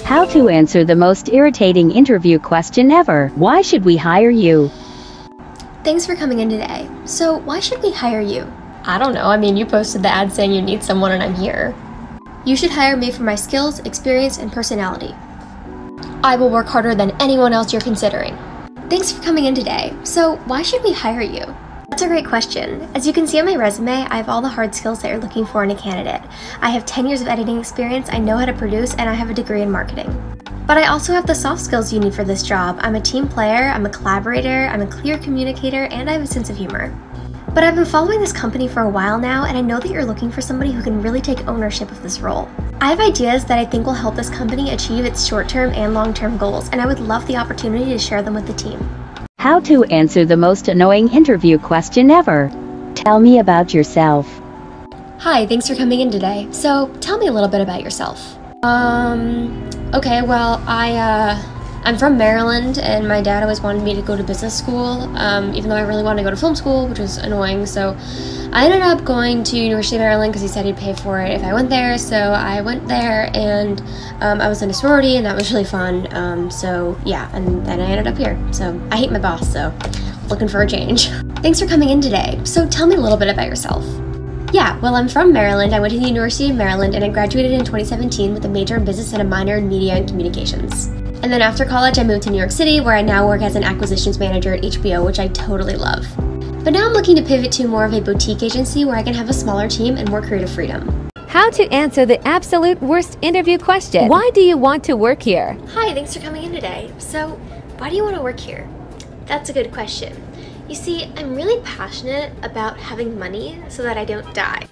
How to answer the most irritating interview question ever. Why should we hire you? Thanks for coming in today. So why should we hire you? I don't know. I mean, you posted the ad saying you need someone and I'm here. You should hire me for my skills, experience, and personality. I will work harder than anyone else you're considering. Thanks for coming in today. So why should we hire you? That's a great question. As you can see on my resume, I have all the hard skills that you're looking for in a candidate. I have 10 years of editing experience, I know how to produce, and I have a degree in marketing. But I also have the soft skills you need for this job. I'm a team player, I'm a collaborator, I'm a clear communicator, and I have a sense of humor. But I've been following this company for a while now, and I know that you're looking for somebody who can really take ownership of this role. I have ideas that I think will help this company achieve its short-term and long-term goals, and I would love the opportunity to share them with the team. How to answer the most annoying interview question ever. Tell me about yourself. Hi, thanks for coming in today. So, tell me a little bit about yourself. Okay, well, I'm from Maryland, and my dad always wanted me to go to business school, even though I really wanted to go to film school, which was annoying, so I ended up going to University of Maryland because he said he'd pay for it if I went there, so I went there, and I was in a sorority, and that was really fun, so yeah, and then I ended up here, so I hate my boss, so looking for a change. Thanks for coming in today. So tell me a little bit about yourself. Yeah, well, I'm from Maryland. I went to the University of Maryland, and I graduated in 2017 with a major in business and a minor in media and communications. And then after college, I moved to New York City, where I now work as an acquisitions manager at HBO, which I totally love. But now I'm looking to pivot to more of a boutique agency where I can have a smaller team and more creative freedom. How to answer the absolute worst interview question. Why do you want to work here? Hi, thanks for coming in today. So, why do you want to work here? That's a good question. You see, I'm really passionate about having money so that I don't die.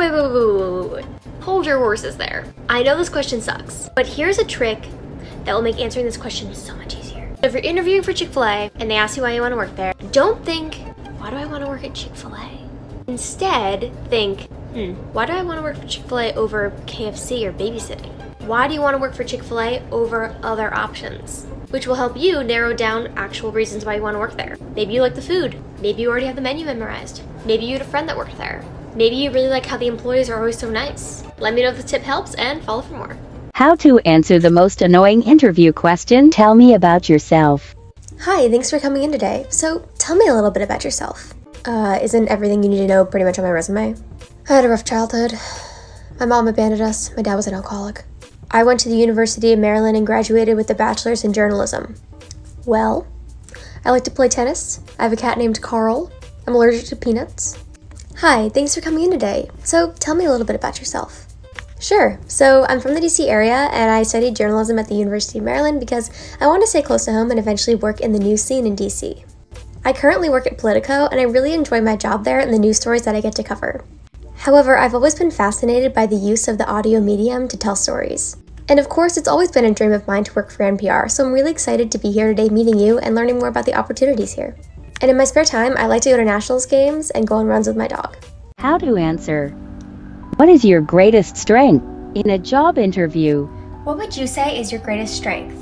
Wait. Hold your horses there. I know this question sucks, but here's a trick that will make answering this question so much easier. If you're interviewing for Chick-fil-A and they ask you why you want to work there, don't think, why do I want to work at Chick-fil-A? Instead, think, why do I want to work for Chick-fil-A over KFC or babysitting? Why do you want to work for Chick-fil-A over other options? Which will help you narrow down actual reasons why you want to work there. Maybe you like the food. Maybe you already have the menu memorized. Maybe you had a friend that worked there. Maybe you really like how the employees are always so nice. Let me know if the tip helps and follow for more. How to answer the most annoying interview question. Tell me about yourself. Hi, thanks for coming in today. So tell me a little bit about yourself. Isn't everything you need to know pretty much on my resume? I had a rough childhood. My mom abandoned us. My dad was an alcoholic. I went to the University of Maryland and graduated with a bachelor's in journalism. Well, I like to play tennis. I have a cat named Carl. I'm allergic to peanuts. Hi, thanks for coming in today. So tell me a little bit about yourself. Sure, so I'm from the DC area and I studied journalism at the University of Maryland because I want to stay close to home and eventually work in the news scene in DC. I currently work at Politico and I really enjoy my job there and the news stories that I get to cover. However, I've always been fascinated by the use of the audio medium to tell stories. And of course, it's always been a dream of mine to work for NPR, so I'm really excited to be here today meeting you and learning more about the opportunities here. And in my spare time, I like to go to Nationals games and go on runs with my dog. How to answer. What is your greatest strength in a job interview? What would you say is your greatest strength?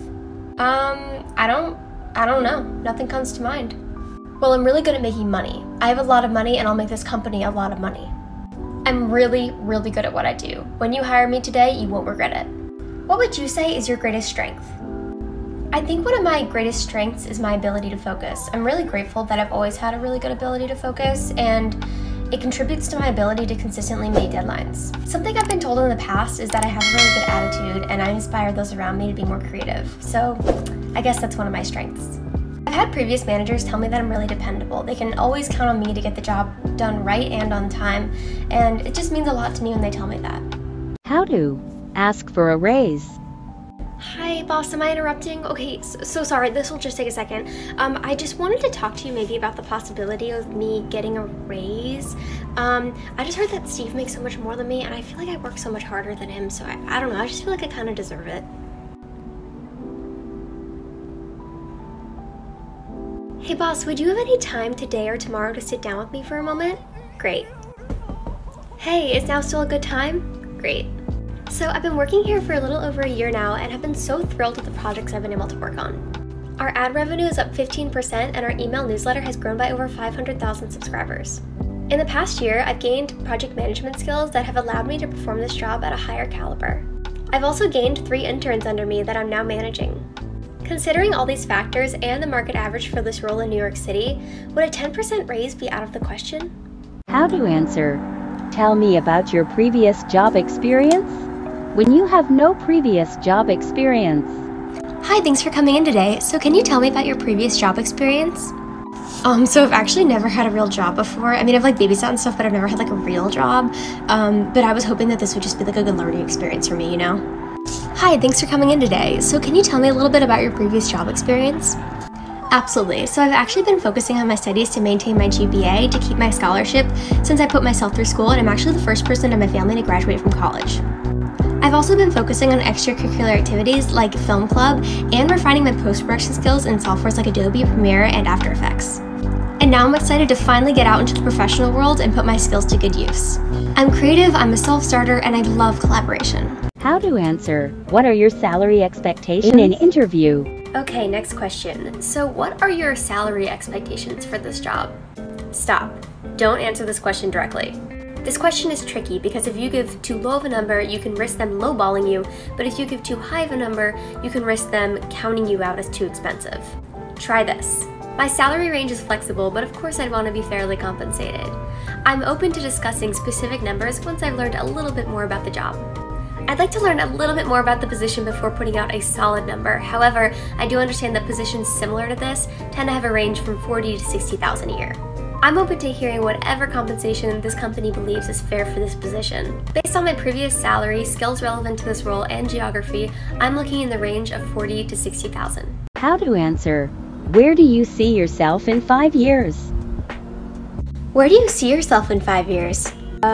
I don't know. Nothing comes to mind. Well, I'm really good at making money. I have a lot of money and I'll make this company a lot of money. I'm really, really good at what I do. When you hire me today, you won't regret it. What would you say is your greatest strength? I think one of my greatest strengths is my ability to focus. I'm really grateful that I've always had a really good ability to focus, and it contributes to my ability to consistently meet deadlines. Something I've been told in the past is that I have a really good attitude and I inspire those around me to be more creative. So I guess that's one of my strengths. I've had previous managers tell me that I'm really dependable. They can always count on me to get the job done right and on time, and it just means a lot to me when they tell me that. How to ask for a raise. Hi, boss, am I interrupting? Okay, so sorry, this will just take a second. I just wanted to talk to you maybe about the possibility of me getting a raise. I just heard that Steve makes so much more than me, and I feel like I work so much harder than him, so I don't know, I just feel like I kind of deserve it. Hey boss, would you have any time today or tomorrow to sit down with me for a moment? Great. Hey, is now still a good time? Great. So I've been working here for a little over a year now and have been so thrilled with the projects I've been able to work on. Our ad revenue is up 15% and our email newsletter has grown by over 500,000 subscribers. In the past year, I've gained project management skills that have allowed me to perform this job at a higher caliber. I've also gained 3 interns under me that I'm now managing. Considering all these factors and the market average for this role in New York City, would a 10% raise be out of the question? How to answer. Tell me about your previous job experience. When you have no previous job experience. Hi, thanks for coming in today. So can you tell me about your previous job experience? So I've actually never had a real job before. I mean, I've like babysat and stuff, but I've never had like a real job. But I was hoping that this would just be like a good learning experience for me, you know? Hi, thanks for coming in today. So can you tell me a little bit about your previous job experience? Absolutely. So I've actually been focusing on my studies to maintain my GPA to keep my scholarship since I put myself through school, and I'm actually the first person in my family to graduate from college. I've also been focusing on extracurricular activities like film club and refining my post-production skills in softwares like Adobe Premiere and After Effects. And now I'm excited to finally get out into the professional world and put my skills to good use. I'm creative, I'm a self-starter, and I love collaboration. How to answer. What are your salary expectations in an interview? Okay, next question. So what are your salary expectations for this job? Stop. Don't answer this question directly. This question is tricky because if you give too low of a number, you can risk them lowballing you, but if you give too high of a number, you can risk them counting you out as too expensive. Try this. My salary range is flexible, but of course I'd want to be fairly compensated. I'm open to discussing specific numbers once I've learned a little bit more about the job. I'd like to learn a little bit more about the position before putting out a solid number. However, I do understand that positions similar to this tend to have a range from $40,000 to $60,000 a year. I'm open to hearing whatever compensation this company believes is fair for this position. Based on my previous salary, skills relevant to this role, and geography, I'm looking in the range of $40,000 to $60,000. How to answer. Where do you see yourself in 5 years? Where do you see yourself in 5 years?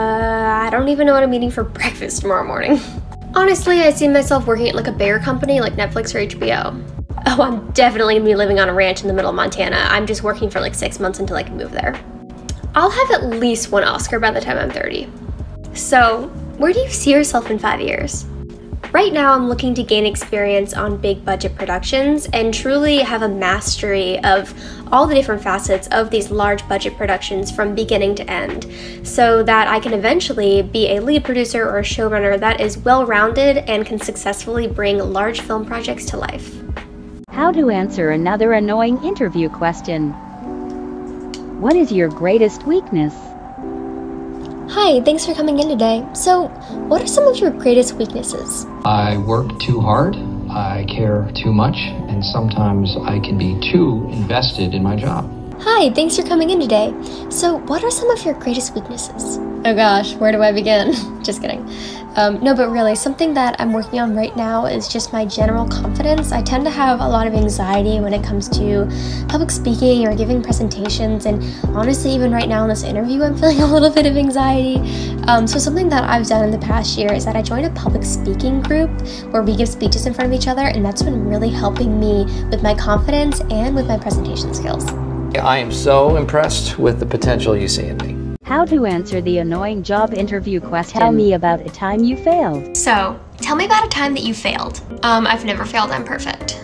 I don't even know what I'm eating for breakfast tomorrow morning. Honestly, I see myself working at like a bigger company like Netflix or HBO. Oh, I'm definitely gonna be living on a ranch in the middle of Montana. I'm just working for like 6 months until I can move there. I'll have at least 1 Oscar by the time I'm 30. So, where do you see yourself in 5 years? Right now, I'm looking to gain experience on big budget productions and truly have a mastery of all the different facets of these large budget productions from beginning to end, so that I can eventually be a lead producer or a showrunner that is well-rounded and can successfully bring large film projects to life. How to answer another annoying interview question. What is your greatest weakness? Hi, thanks for coming in today. So, what are some of your greatest weaknesses? I work too hard, I care too much, and sometimes I can be too invested in my job. Hi, thanks for coming in today. So, what are some of your greatest weaknesses? Oh gosh, where do I begin? Just kidding. No, but really, something that I'm working on right now is just my general confidence. I tend to have a lot of anxiety when it comes to public speaking or giving presentations, and honestly, even right now in this interview, I'm feeling a little bit of anxiety. So something that I've done in the past year is that I joined a public speaking group where we give speeches in front of each other, and that's been really helping me with my confidence and with my presentation skills. I am so impressed with the potential you see in me. How to answer the annoying job interview question. Tell me about a time you failed. So, tell me about a time that you failed. I've never failed, I'm perfect.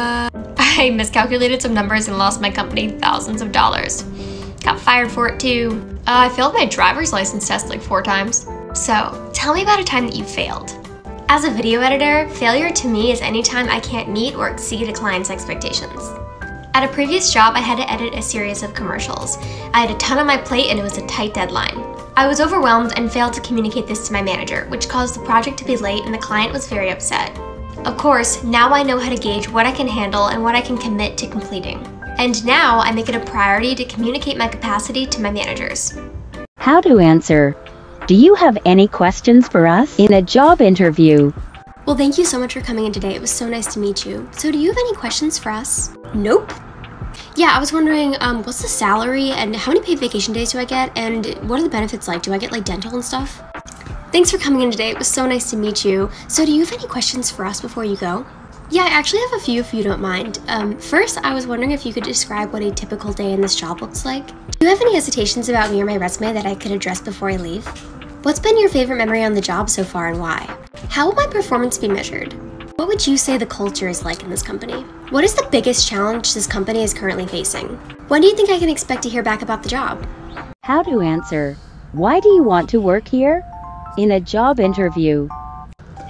I miscalculated some numbers and lost my company thousands of dollars. Got fired for it too. I failed my driver's license test like 4 times. So, tell me about a time that you failed. As a video editor, failure to me is any time I can't meet or exceed a client's expectations. At a previous job, I had to edit a series of commercials. I had a ton on my plate and it was a tight deadline. I was overwhelmed and failed to communicate this to my manager, which caused the project to be late and the client was very upset. Of course, now I know how to gauge what I can handle and what I can commit to completing. And now I make it a priority to communicate my capacity to my managers. How to answer. Do you have any questions for us in a job interview? Well, thank you so much for coming in today. It was so nice to meet you. So do you have any questions for us? Nope. Yeah, I was wondering, what's the salary and how many paid vacation days do I get and what are the benefits like? Do I get like dental and stuff? Thanks for coming in today. It was so nice to meet you. So do you have any questions for us before you go? Yeah, I actually have a few if you don't mind. First, I was wondering if you could describe what a typical day in this job looks like. Do you have any hesitations about me or my resume that I could address before I leave? What's been your favorite memory on the job so far and why? How will my performance be measured? What would you say the culture is like in this company? What is the biggest challenge this company is currently facing? When do you think I can expect to hear back about the job? How to answer. Why do you want to work here? In a job interview.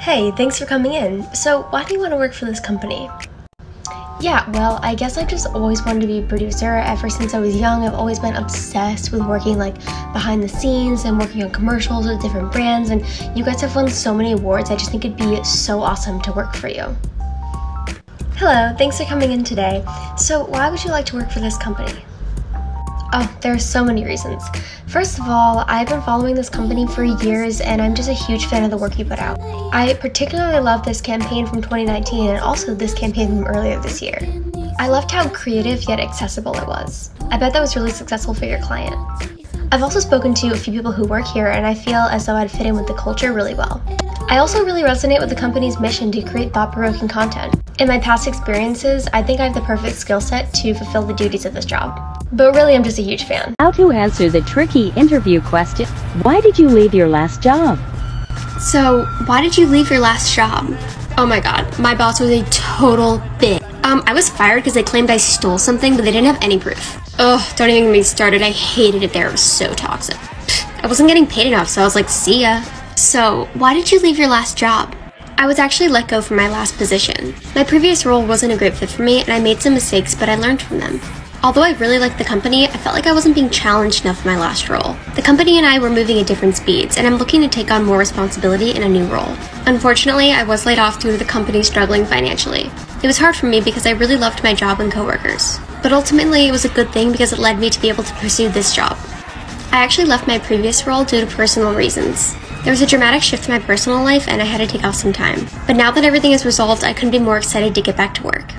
Hey, thanks for coming in. So, why do you want to work for this company? Yeah, well, I guess I just always wanted to be a producer. Ever since I was young, I've always been obsessed with working like behind the scenes and working on commercials with different brands, and you guys have won so many awards. I just think it'd be so awesome to work for you. Hello, thanks for coming in today. So, why would you like to work for this company? Oh, there are so many reasons. First of all, I've been following this company for years and I'm just a huge fan of the work you put out. I particularly love this campaign from 2019 and also this campaign from earlier this year. I loved how creative yet accessible it was. I bet that was really successful for your client. I've also spoken to a few people who work here and I feel as though I'd fit in with the culture really well. I also really resonate with the company's mission to create thought-provoking content. In my past experiences, I think I have the perfect skill set to fulfill the duties of this job. But really, I'm just a huge fan. How to answer the tricky interview question. Why did you leave your last job? So, why did you leave your last job? Oh my god, my boss was a total bitch. I was fired because they claimed I stole something, but they didn't have any proof. Ugh, don't even get me started. I hated it there. It was so toxic. I wasn't getting paid enough, so I was like, see ya. So, why did you leave your last job? I was actually let go from my last position. My previous role wasn't a great fit for me, and I made some mistakes, but I learned from them. Although I really liked the company, I felt like I wasn't being challenged enough in my last role. The company and I were moving at different speeds, and I'm looking to take on more responsibility in a new role. Unfortunately, I was laid off due to the company struggling financially. It was hard for me because I really loved my job and coworkers. But ultimately, it was a good thing because it led me to be able to pursue this job. I actually left my previous role due to personal reasons. There was a dramatic shift in my personal life and I had to take off some time. But now that everything is resolved, I couldn't be more excited to get back to work.